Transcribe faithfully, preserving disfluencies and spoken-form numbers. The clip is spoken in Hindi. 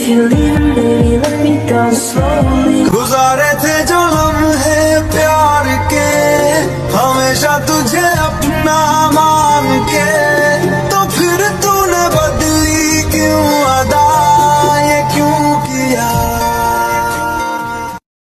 गुजारे थे जो लम्हे प्यार के, हमेशा तू